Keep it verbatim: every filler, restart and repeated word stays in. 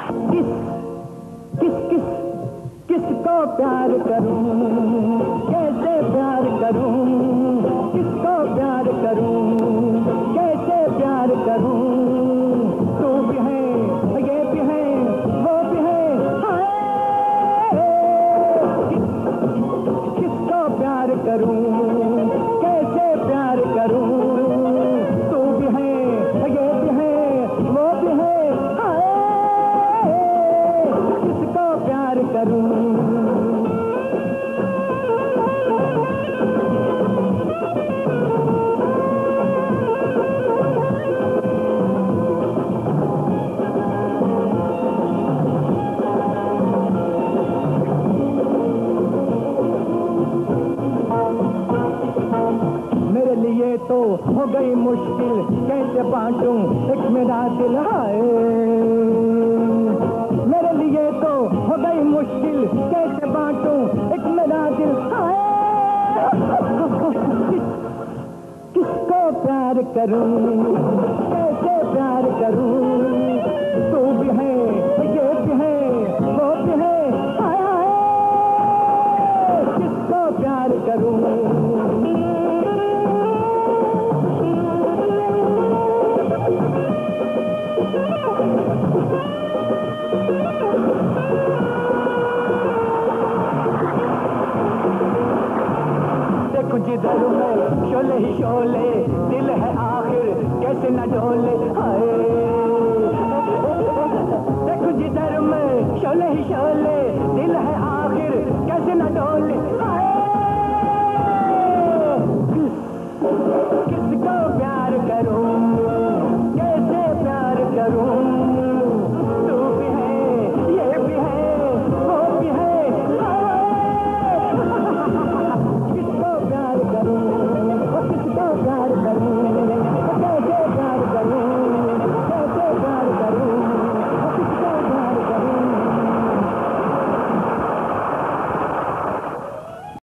किस किस किस किसको प्यार करूं, कैसे प्यार करूं, किसको प्यार करूं, कैसे प्यार करूं। तू भी है, ये भी है, वो भी है, हाय। किसको प्यार करूं, कैसे प्यार करूं। तू भी है, ये भी है, वो भी है, हाय। किसको प्यार करूं। मेरे लिए तो हो गई मुश्किल, कैसे बांटूं एक मेरा दिल, हाय। मेरे लिए तो हो गई मुश्किल, कैसे बांटूं एक मेरा दिल, हाय। किसको प्यार करूं, कैसे प्यार करूं। तू भी है, ये भी है, वो भी है, हाय हाय। किसको प्यार करूं। देखो जिधर में शोले ही शोले, दिल है आखिर कैसे न डोले, हाय। देखो जिधर में शोले ही शोले, दिल है आखिर कैसे न डोले।